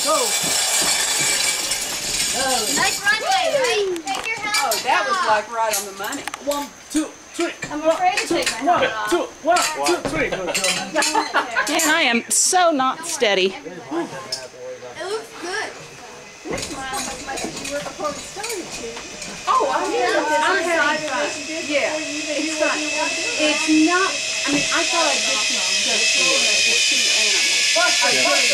Go. Nice runway, right? Take your hat off. Oh, that was like right on the money. 1, 2, 3. I'm afraid to take my hat off. 1, 2, 3. Good job. Man, I am so not steady. It looks good. Oh, I having fun. Yeah, it's fun. It's not, I mean, I thought I'd get to just see animals. I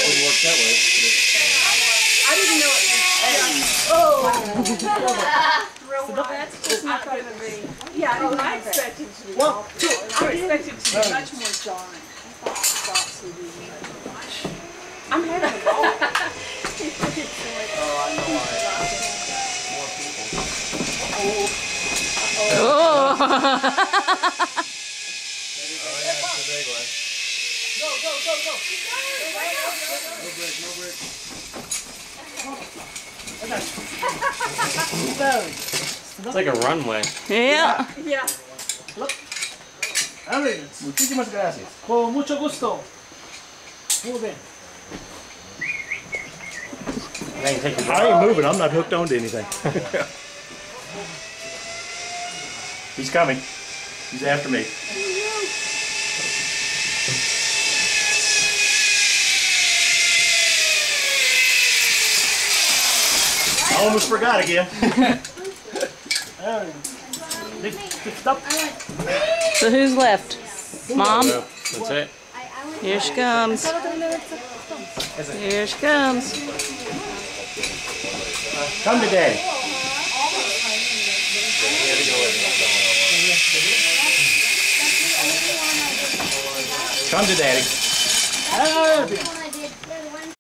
didn't know it was that's just not going to be. Yeah, I expected it to be awful. I expected it to be much more jarring. I thought the stops would be much. I'm having a ball. Oh, I know why. More people. Oh. Oh, yeah, it's the big one. Go. No break, no break. It's like a runway. Yeah. Yeah. Muchísimas gracias. Con mucho gusto. Muy bien. I ain't moving. I'm not hooked onto anything. He's coming. He's after me. I almost forgot again. So who's left? Mom? That's it. Here she comes. Here she comes. Come to Daddy. Come to Daddy.